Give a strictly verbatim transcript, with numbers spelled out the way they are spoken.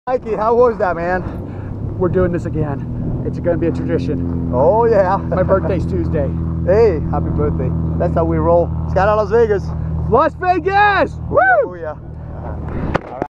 Mikey, how was that, man? We're doing this again. It's going to be a tradition. Oh, yeah. My birthday's Tuesday. Hey, happy birthday. That's how we roll. Skyline Las Vegas. Las Vegas! Woo! Oh, yeah.